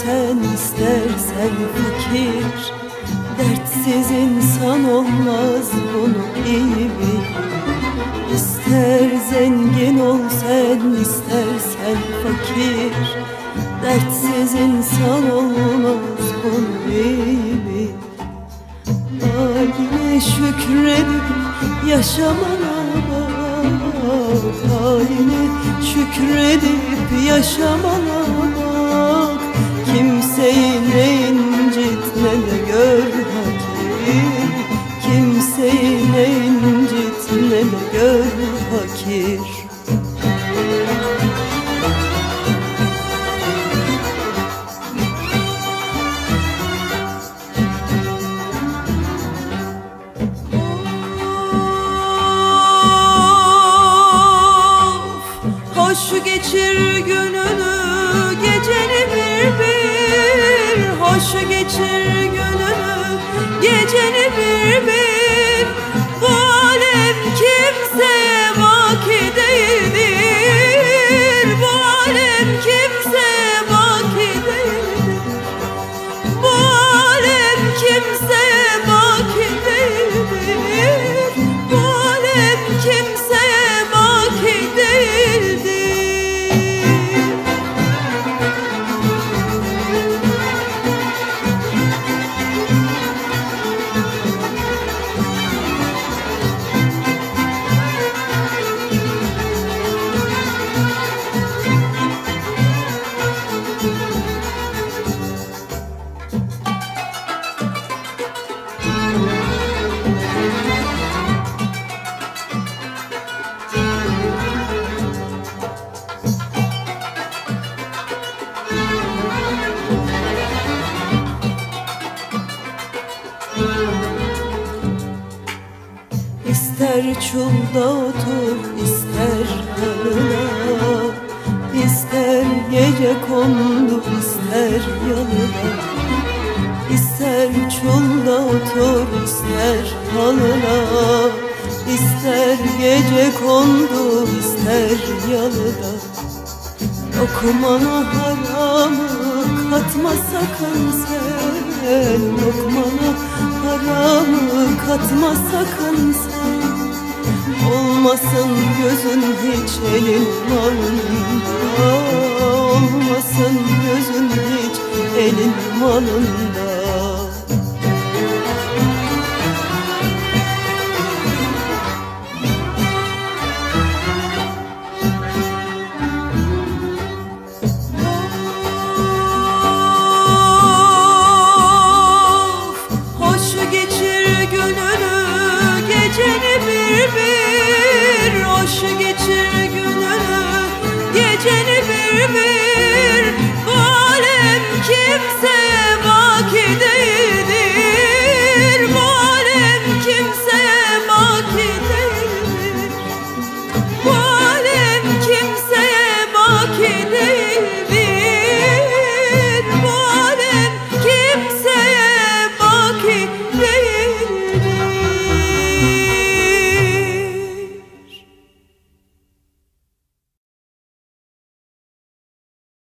sen istersen fakir, dertsiz insan olmaz bunu iyi bil. İster zengin ol sen istersen fakir, dertsiz insan olmaz bunu iyi bil. Haline şükredip yaşamana bak, haline şükredip yaşamana bak. Kimseyi ne incitme de gör fakir, kimseyi ne incitme de gör fakir. Hoş geçir gününü, geceni bir, hoş geçir gününü, geceni bir. Bu alem kimseye baki değildir, bu alem kimseye baki değildir, bu alem kimseye baki değildir, bu alem kimseye baki değildir. İster çulda otur, ister halına, ister gece kondu, ister yalıda. İster çulda otur, ister halına, ister gece kondu, ister yalıda. Lokmana haramı katma sakın sen, lokmana haramı katma sakın sen. Olmasın gözün hiç elin malında, olmasın gözün hiç elin malında. Hoş geçir gününü, geceni bir. Bu alem kimseye